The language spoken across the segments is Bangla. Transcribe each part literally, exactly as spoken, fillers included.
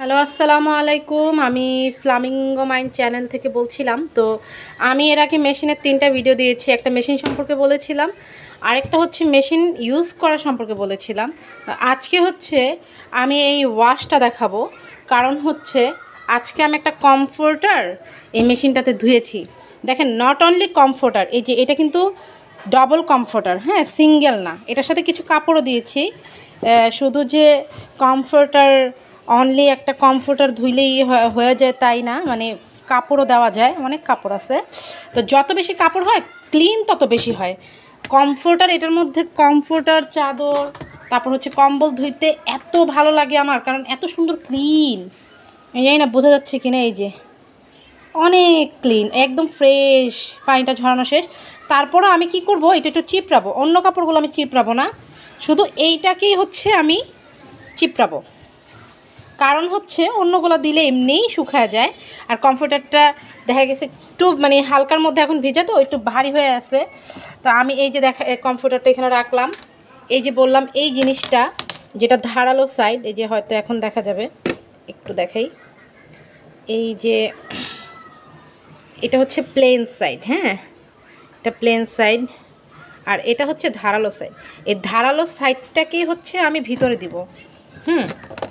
হ্যালো, আসসালামু আলাইকুম। আমি ফ্লামিঙ্গো মাইন্ড চ্যানেল থেকে বলছিলাম। তো আমি এর আগে মেশিনের তিনটা ভিডিও দিয়েছি। একটা মেশিন সম্পর্কে বলেছিলাম, আরেকটা হচ্ছে মেশিন ইউজ করা সম্পর্কে বলেছিলাম। আজকে হচ্ছে আমি এই ওয়াশটা দেখাবো, কারণ হচ্ছে আজকে আমি একটা কমফোর্টার এই মেশিনটাতে ধুয়েছি। দেখেন, নট অনলি কমফোর্টার, এই যে এটা কিন্তু ডবল কমফোর্টার, হ্যাঁ, সিঙ্গেল না। এটার সাথে কিছু কাপড়ও দিয়েছি। শুধু যে কমফোর্টার অনলি একটা কমফোর্টার ধুইলেই হয়ে যায় তাই না, মানে কাপড়ও দেওয়া যায়, অনেক কাপড় আছে। তো যত বেশি কাপড় হয় ক্লিন তত বেশি হয়। কমফোর্টার, এটার মধ্যে কমফোর্টার, চাদর, তারপর হচ্ছে কম্বল ধুইতে এত ভালো লাগে আমার, কারণ এত সুন্দর ক্লিন। এই জানি না বোঝা যাচ্ছে কিনা, এই যে অনেক ক্লিন, একদম ফ্রেশ, পানিটা ঝরানো শেষ। তারপরও আমি কি করব, এটা একটু চিপড়াবো। অন্য কাপড়গুলো আমি চিপড়াবো না, শুধু এইটাকেই হচ্ছে আমি চিপড়াবো। কারণ হচ্ছে অন্যগুলো দিলে এমনিই শুকায় যায়, আর কমফোর্টারটা দেখা গেছে একটু মানে হালকার মধ্যে এখন ভেজা, তো একটু ভারী হয়ে আছে। তো আমি এই যে দেখা কমফোর্টারটা এখানে রাখলাম। এই যে বললাম এই জিনিসটা যেটা ধারালো সাইড, এই যে হয়তো এখন দেখা যাবে, একটু দেখাই। এই যে এটা হচ্ছে প্লেন সাইড, হ্যাঁ, এটা প্লেন সাইড, আর এটা হচ্ছে ধারালো সাইড। এই ধারালো সাইডটাকেই হচ্ছে আমি ভিতরে দিব। হুম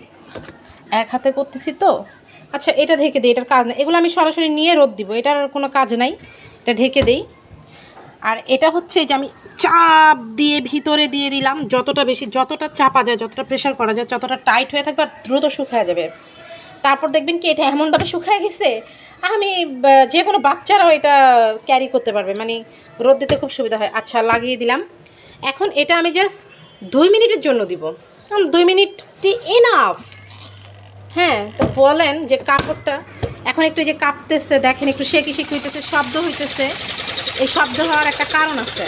এক হাতে করতেছি তো। আচ্ছা, এটা ঢেকে দিই, এটার কাজ নেই। এগুলো আমি সরাসরি নিয়ে রোদ দিব, এটার কোনো কাজ নাই, এটা ঢেকে দিই। আর এটা হচ্ছে যে আমি চাপ দিয়ে ভিতরে দিয়ে দিলাম, যতটা বেশি, যতটা চাপা যায়, যতটা প্রেশার করা যায়, যতটা টাইট হয়ে থাকবে আর দ্রুত শুকায় যাবে। তারপর দেখবেন কি এটা এমনভাবে শুকায় গেছে, আমি যে কোনো বাচ্চারাও এটা ক্যারি করতে পারবে, মানে রোদ দিতে খুব সুবিধা হয়। আচ্ছা, লাগিয়ে দিলাম। এখন এটা আমি জাস্ট দুই মিনিটের জন্য দিব, দুই মিনিটটি এনাফ। হ্যাঁ, তো বলেন যে কাপড়টা এখন একটু যে কাঁপতেছে, দেখেন একটু শেকি শেকি হইতেছে, শব্দ হইতেছে। এই শব্দ হওয়ার একটা কারণ আছে,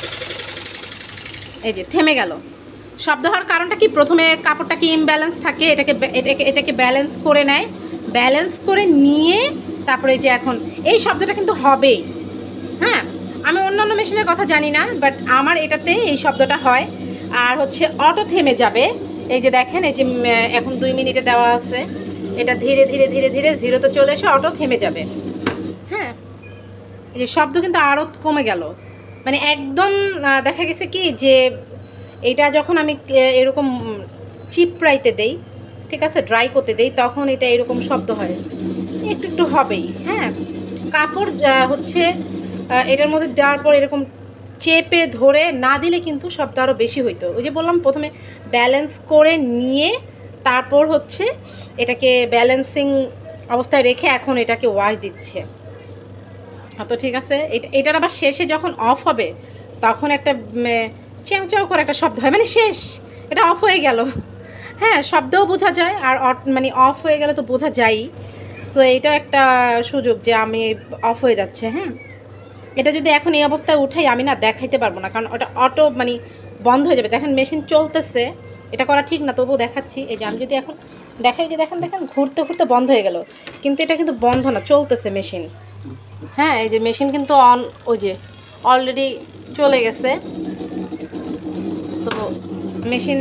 এই যে থেমে গেল। শব্দ হওয়ার কারণটা কি, প্রথমে কাপড়টা কি ইমব্যালেন্স থাকে, এটাকে এটাকে এটাকে ব্যালেন্স করে নেয়, ব্যালেন্স করে নিয়ে তারপরে যে এখন এই শব্দটা কিন্তু হবেই। হ্যাঁ, আমি অন্যান্য মেশিনের কথা জানি না, বাট আমার এটাতে এই শব্দটা হয়। আর হচ্ছে অটো থেমে যাবে। এই যে দেখেন, এই যে এখন দুই মিনিটে দেওয়া আছে, এটা ধীরে ধীরে ধীরে ধীরে জিরোতে চলে এসে অটো থেমে যাবে। হ্যাঁ, এই যে শব্দ কিন্তু আরও কমে গেল, মানে একদম দেখা গেছে কি যে এটা যখন আমি এরকম চিপড়াইতে দেই, ঠিক আছে, ড্রাই করতে দেই, তখন এটা এরকম শব্দ হয়, একটু একটু হবেই। হ্যাঁ, কাপড় হচ্ছে এটার মধ্যে দেওয়ার পর এরকম চেপে ধরে না দিলে কিন্তু শব্দ আরও বেশি হইতো। ওই যে বললাম, প্রথমে ব্যালেন্স করে নিয়ে তারপর হচ্ছে এটাকে ব্যালেন্সিং অবস্থায় রেখে এখন এটাকে ওয়াশ দিচ্ছে। তো ঠিক আছে, এটা এটার আবার শেষে যখন অফ হবে তখন একটা চ্যাও চ্যাও করে একটা শব্দ হয়, মানে শেষ, এটা অফ হয়ে গেল। হ্যাঁ, শব্দও বোঝা যায়, আর মানে অফ হয়ে গেলে তো বোঝা যায়ই। সো এইটাও একটা সুযোগ যে আমি অফ হয়ে যাচ্ছে। হ্যাঁ, এটা যদি এখন এই অবস্থায় উঠাই আমি না দেখাইতে পারবো না, কারণ ওটা অটো মানে বন্ধ হয়ে যাবে। দেখেন মেশিন চলতেছে, এটা করা ঠিক না, তবুও দেখাচ্ছি। এই যে আমি যদি এখন দেখাই, যে দেখেন দেখেন ঘুরতে ঘুরতে বন্ধ হয়ে গেল, কিন্তু এটা কিন্তু বন্ধ না, চলতেছে মেশিন। হ্যাঁ, এই যে মেশিন কিন্তু অন, ওই যে অলরেডি চলে গেছে। তো মেশিন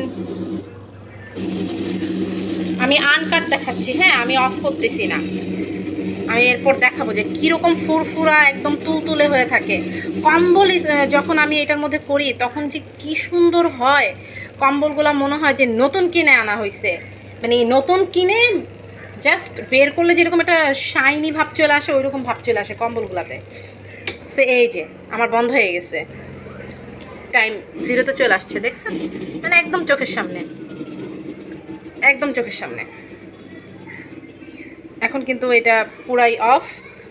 আমি আনকাট দেখাচ্ছি, হ্যাঁ, আমি অফ করতেছি না। আমি এরপর দেখাবো যে কীরকম ফুরফুরা একদম তুলতুলে হয়ে থাকে। কম্বল যখন আমি এটার মধ্যে করি তখন যে কি সুন্দর হয়, কম্বলগুলো মনে হয় যে নতুন কিনে আনা হয়েছে, মানে নতুন কিনে জাস্ট বের করলে যেরকম একটা শাইনি ভাব চলে আসে, ওই রকম ভাব চলে আসে কম্বলগুলোতে। সে এই যে আমার বন্ধ হয়ে গেছে, টাইম জিরোতে চলে আসছে, দেখছেন, মানে একদম চোখের সামনে, একদম চোখের সামনে। এখন কিন্তু এটা পুরাই অফ।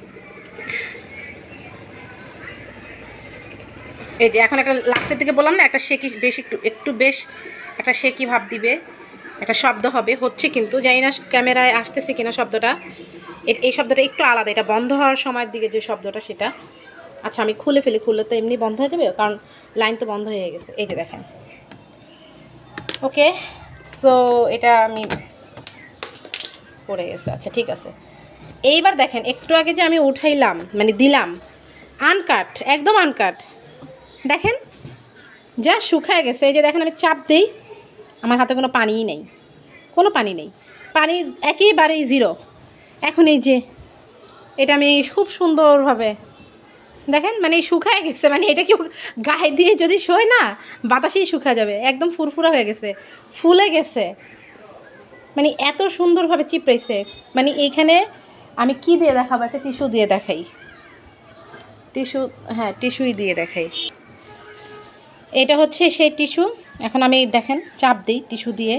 এই যে এখন একটা লাস্টের দিকে বললাম না, একটা শেকি বেশ, একটু একটু বেশ একটা শেকি ভাব দিবে, একটা শব্দ হবে, হচ্ছে কিন্তু জানি না ক্যামেরায় আসতেছে কিনা শব্দটা। এই শব্দটা একটু আলাদা, এটা বন্ধ হওয়ার সময়ের দিকে যে শব্দটা সেটা। আচ্ছা, আমি খুলে ফেলি, খুললে তো এমনি বন্ধ হয়ে যাবে, কারণ লাইন তো বন্ধ হয়ে গেছে। এই যে দেখেন, ওকে, সো এটা আমি পড়ে গেছে। আচ্ছা, ঠিক আছে, এইবার দেখেন একটু আগে যে আমি উঠাইলাম, মানে দিলাম, আনকাট, একদম আনকাট, দেখেন যা শুকায় গেছে। এই যে দেখেন আমি চাপ দিই, আমার হাতে কোনো পানিই নেই, কোনো পানি নেই, পানি একেবারেই জিরো। এখন এই যে এটা আমি খুব সুন্দরভাবে দেখেন, মানে শুকায় গেছে, মানে এটা কি গায়ে দিয়ে যদি শোয় না বাতাসেই শুকা যাবে, একদম ফুরফুরা হয়ে গেছে, ফুলে গেছে, মানে এত সুন্দরভাবে চিপড়েছে। মানে এইখানে আমি কি দিয়ে দেখাবো, একটা টিস্যু দিয়ে দেখাই, টিস্যু, হ্যাঁ টিস্যুই দিয়ে দেখাই। এটা হচ্ছে সেই টিস্যু। এখন আমি দেখেন চাপ দিই টিস্যু দিয়ে,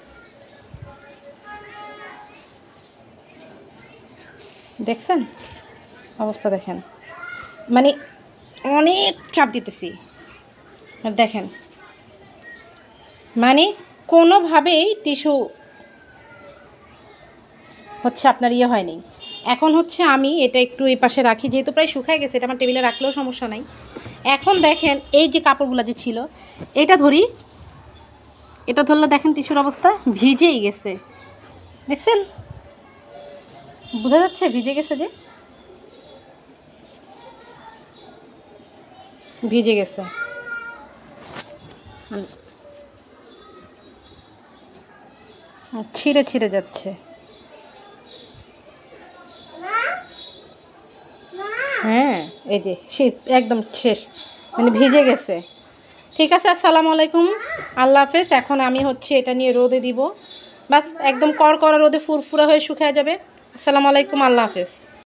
দেখছেন অবস্থা, দেখেন মানে অনেক চাপ দিতেছি, দেখেন মানে কোনোভাবেই টিস্যু হচ্ছে আপনার ইয়ে হয়নি। এখন হচ্ছে আমি এটা একটু এই পাশে রাখি, যেহেতু প্রায় শুকায় গেছে, এটা আমার টেবিলে রাখলেও সমস্যা নাই। এখন দেখেন এই যে কাপড়গুলো যে ছিল, এটা ধরি, এটা ধরলে দেখেন টিস্যুর অবস্থা ভিজেই গেছে, দেখছেন বোঝা যাচ্ছে ভিজে গেছে, যে ভিজে গেছে, ছিঁড়ে ছিঁড়ে যাচ্ছে। হ্যাঁ এই যে শীত একদম শেষ, মানে ভিজে গেছে। ঠিক আছে, আসসালামু আলাইকুম, আল্লাহ হাফেজ। এখন আমি হচ্ছে এটা নিয়ে রোদে দিব, বাস একদম কড়কড়া রোদে ফুরফুরা হয়ে শুকিয়ে যাবে। আসসালামু আলাইকুম, আল্লাহ হাফেজ।